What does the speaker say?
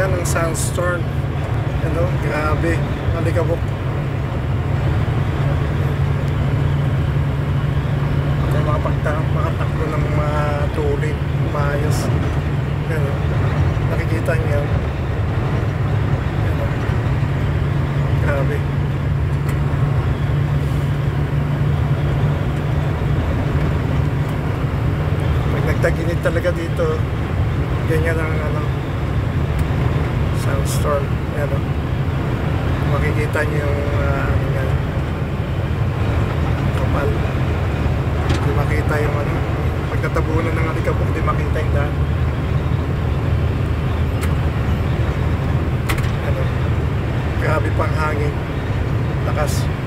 talaga ng sandstorm. Ano, grabe, malikabok. Kaya makatakbo ng matuloy, maayos. Ano, nakikita niyo. Ano, grabe. Pag nagtaginit talaga dito, ganyan ang ano, sandstorm. Ano, makikita niyo yung ano yan, kapal. Hindi makita yung ano, pag natabunan ng alikabok, hindi makita yung daan. Ano, grabe pang hangin, lakas.